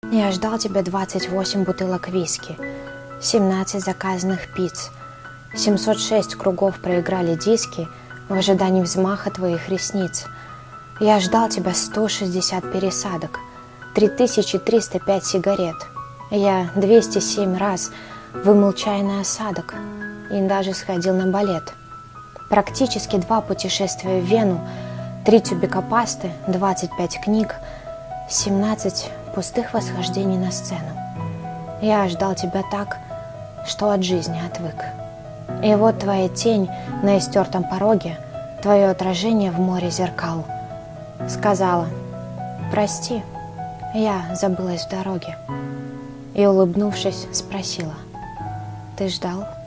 Я ждал тебя 28 бутылок виски, 17 заказанных пиц, 706 кругов проиграли диски в ожидании взмаха твоих ресниц. Я ждал тебя 160 пересадок, 3305 сигарет. Я 207 раз вымыл чайный осадок и даже сходил на балет. Практически 2 путешествия в Вену, 3 тюбика пасты, 25 книг, 17 пустых восхождений на сцену. Я ждал тебя так, что от жизни отвык. И вот твоя тень на истертом пороге, твое отражение в море зеркал. Сказала: прости, я забылась в дороге. И, улыбнувшись, спросила: ты ждал?